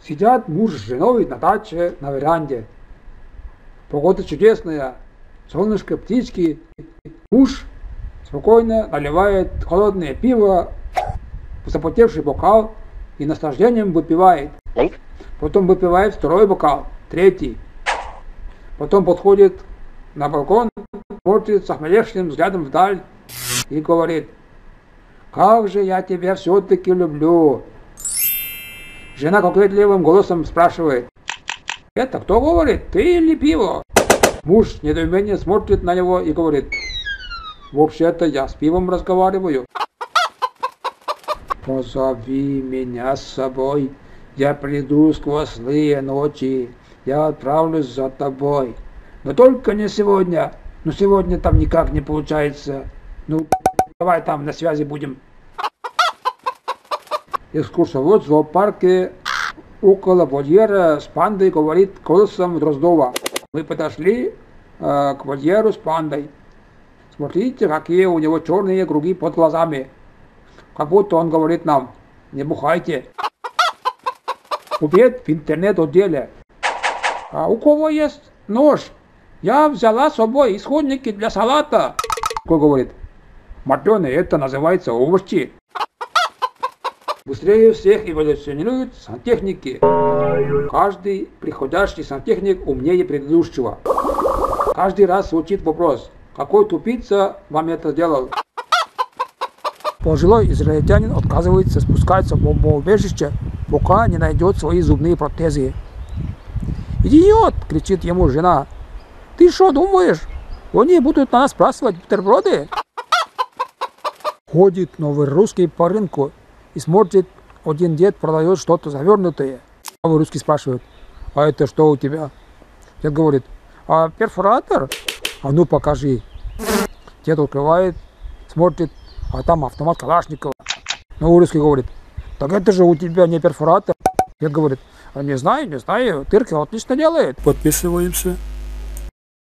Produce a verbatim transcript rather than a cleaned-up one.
Сидят муж с женой на даче на веранде. Погода чудесная, солнышко, птички. Муж спокойно наливает холодное пиво в запотевший бокал и наслаждением выпивает. Потом выпивает второй бокал, третий. Потом подходит на балкон, смотрит с охмелевшим взглядом вдаль и говорит: «Как же я тебя все-таки люблю!» Жена кокетливым голосом спрашивает: «Это кто говорит, ты или пиво?» Муж с недоумением смотрит на него и говорит: «Вообще-то я с пивом разговариваю». «Позови меня с собой, я приду сквозь злые ночи, я отправлюсь за тобой. Но только не сегодня, но сегодня там никак не получается. Ну, давай там на связи будем». Экскурсовод в зоопарке около вольера с пандой говорит голосом Дроздова: «Мы подошли э, к вольеру с пандой. Смотрите, какие у него черные круги под глазами. Как будто он говорит нам: не бухайте». Обед в интернет-отделе. «А у кого есть нож? Я взяла с собой исходники для салата». Кто говорит: «Матрёна, это называется овощи». Быстрее всех эволюционируют сантехники. Каждый приходящий сантехник умнее предыдущего. Каждый раз звучит вопрос: какой тупица вам это делал? Пожилой израильтянин отказывается спускаться в бомбоубежище, пока не найдет свои зубные протезы. «Идиот!» — кричит ему жена. «Ты что думаешь, они будут на нас спрашивать бутерброды?» Ходит новый русский по рынку и смотрит, один дед продает что-то завернутое. Новый русский спрашивает: «А это что у тебя?» Дед говорит: «А перфоратор? А ну покажи». Дед открывает, смотрит, а там автомат Калашникова. Новый русский говорит: «Так это же у тебя не перфоратор». Дед говорит: «Не знаю, не знаю, Тырка отлично делает». Подписываемся.